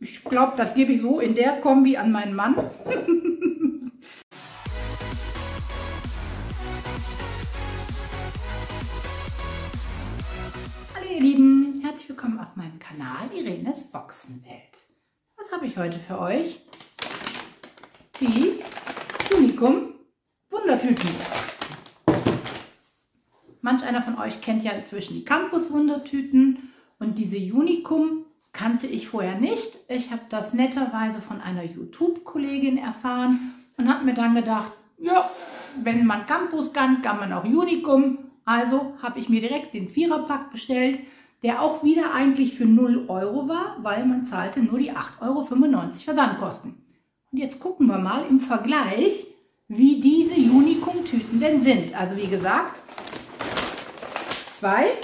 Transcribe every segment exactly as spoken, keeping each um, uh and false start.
ich glaube, das gebe ich so in der Kombi an meinen Mann. Hallo ihr Lieben, herzlich willkommen auf meinem Kanal Irenes Boxenwelt. Was habe ich heute für euch? Die Unicum Wundertüten. Manch einer von euch kennt ja inzwischen die Campus Wundertüten und diese Unicum kannte ich vorher nicht. Ich habe das netterweise von einer YouTube-Kollegin erfahren und habe mir dann gedacht, ja, wenn man Campus kann, kann man auch Unicum. Also habe ich mir direkt den Viererpack bestellt, der auch wieder eigentlich für null Euro war, weil man zahlte nur die acht Euro fünfundneunzig Versandkosten. Und jetzt gucken wir mal im Vergleich, wie diese Unicum-Tüten denn sind. Also wie gesagt, zwei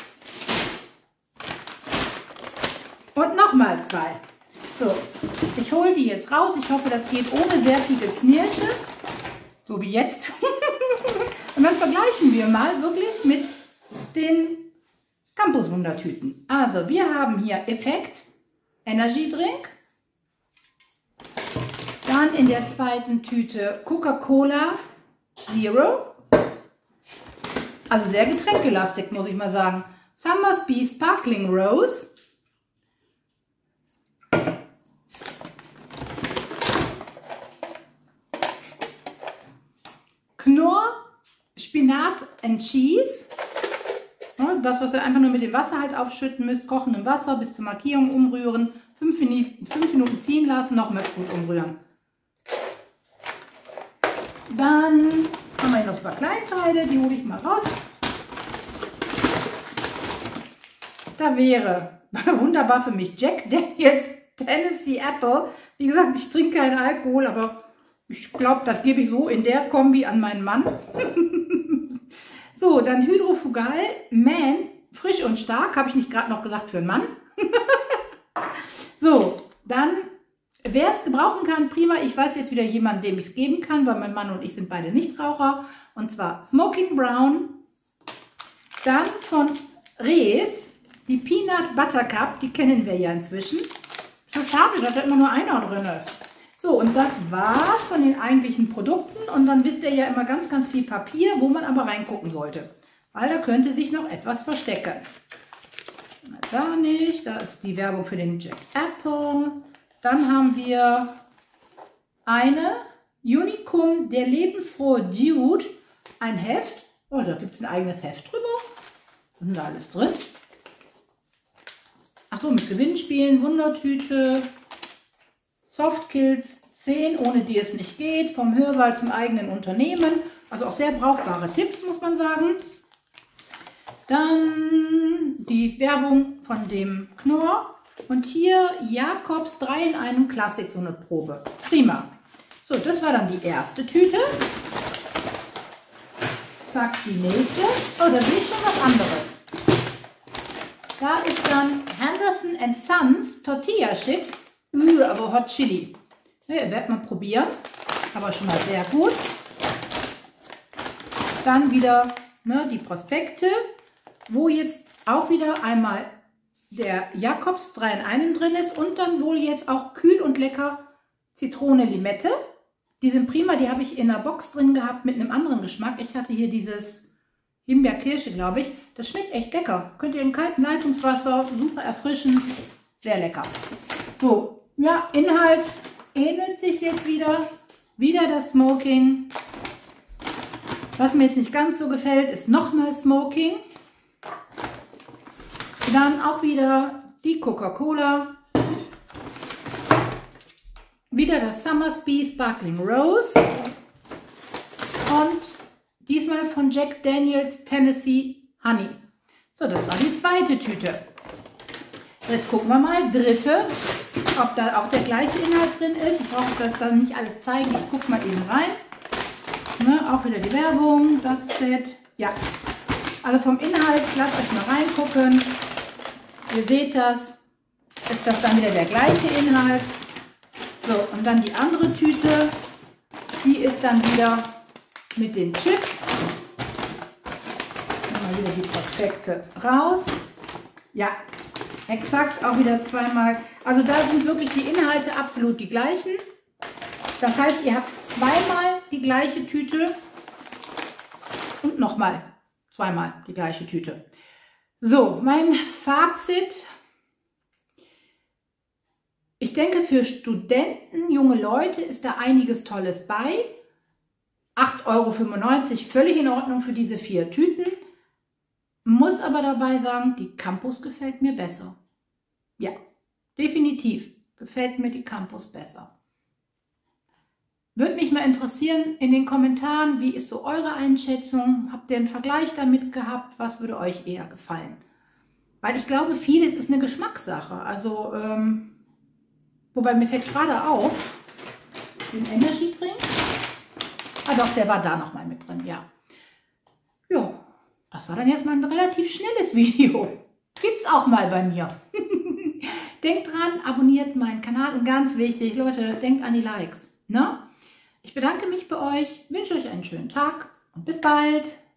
und nochmal zwei. So, ich hole die jetzt raus. Ich hoffe, das geht ohne sehr viel Geknirsche, so wie jetzt. Und dann vergleichen wir mal wirklich mit den Campus Wundertüten. Also wir haben hier Effekt Energy Drink. Dann in der zweiten Tüte Coca-Cola Zero. Also sehr getränkelastig, muss ich mal sagen. Somersby Sparkling Rose. Knorr Spinat and Cheese. Das, was ihr einfach nur mit dem Wasser halt aufschütten müsst. Kochendem Wasser bis zur Markierung umrühren. Fünf Minuten ziehen lassen, nochmals gut umrühren. Dann haben wir hier noch ein paar Kleinteile, die hole ich mal raus. Da wäre wunderbar für mich Jack Daniels Tennessee Apple. Wie gesagt, ich trinke keinen Alkohol, aber ich glaube, das gebe ich so in der Kombi an meinen Mann. So, dann Hydrofugal Man, frisch und stark, habe ich nicht gerade noch gesagt für einen Mann. So, dann, wer es gebrauchen kann, prima. Ich weiß jetzt wieder jemanden, dem ich es geben kann, weil mein Mann und ich sind beide Nichtraucher. Und zwar Smoking Brown. Dann von Rees, die Peanut Butter Cup, die kennen wir ja inzwischen. So schade, dass da immer nur einer drin ist. So, und das war's von den eigentlichen Produkten. Und dann wisst ihr ja immer ganz, ganz viel Papier, wo man aber reingucken sollte. Weil da könnte sich noch etwas verstecken. Da nicht, da ist die Werbung für den Jack Apple. Dann haben wir eine Unicum, der lebensfrohe Dude, ein Heft. Oh, da gibt es ein eigenes Heft drüber. Was ist da alles drin? Achso, mit Gewinnspielen, Wundertüte, Softkills zehn, ohne die es nicht geht, vom Hörsaal zum eigenen Unternehmen. Also auch sehr brauchbare Tipps, muss man sagen. Dann die Werbung von dem Knorr. Und hier Jakobs drei in einem Klassik, so eine Probe. Prima. So, das war dann die erste Tüte. Zack, die nächste. Oh, da sehe ich schon was anderes. Da ist dann Henderson and Sons Tortilla Chips. Uh, aber Hot Chili. Ja, ihr werdet mal probieren. Aber schon mal sehr gut. Dann wieder ne, die Prospekte, wo jetzt auch wieder einmal der Jakobs drei in einem drin ist und dann wohl jetzt auch kühl und lecker Zitrone Limette. Die sind prima, die habe ich in der Box drin gehabt mit einem anderen Geschmack. Ich hatte hier dieses Himbeerkirsche, glaube ich. Das schmeckt echt lecker. Könnt ihr im kalten Leitungswasser super erfrischen. Sehr lecker. So, ja, Inhalt ähnelt sich jetzt wieder. Wieder das Smoking. Was mir jetzt nicht ganz so gefällt, ist nochmal Smoking. Dann auch wieder die Coca-Cola. Wieder das Somersby Sparkling Rose. Und diesmal von Jack Daniels Tennessee Honey. So, das war die zweite Tüte. Jetzt gucken wir mal, dritte, ob da auch der gleiche Inhalt drin ist. Ich brauche das dann nicht alles zeigen. Ich gucke mal eben rein. Ne, auch wieder die Werbung, das Set. Ja, also vom Inhalt, lasst euch mal reingucken. Ihr seht das, ist das dann wieder der gleiche Inhalt. So, und dann die andere Tüte, die ist dann wieder mit den Chips. Mal wieder die Prospekte raus. Ja, Exakt, auch wieder zweimal. Also da sind wirklich die Inhalte absolut die gleichen. Das heißt, ihr habt zweimal die gleiche Tüte und nochmal zweimal die gleiche Tüte. So, mein Fazit. Ich denke, für Studenten, junge Leute ist da einiges Tolles bei. acht Euro fünfundneunzig, völlig in Ordnung für diese vier Tüten. Muss aber dabei sagen, die Campus gefällt mir besser. Ja, definitiv gefällt mir die Campus besser. Würde mich mal interessieren in den Kommentaren, wie ist so eure Einschätzung? Habt ihr einen Vergleich damit gehabt? Was würde euch eher gefallen? Weil ich glaube, vieles ist eine Geschmackssache. Also, ähm, wobei mir fällt gerade auf, den Energy Drink. Ah doch, der war da nochmal mit drin, ja. Ja. Das war dann jetzt mal ein relativ schnelles Video. Gibt's auch mal bei mir. Denkt dran, abonniert meinen Kanal und ganz wichtig, Leute, denkt an die Likes. Ne? Ich bedanke mich bei euch, wünsche euch einen schönen Tag und bis bald.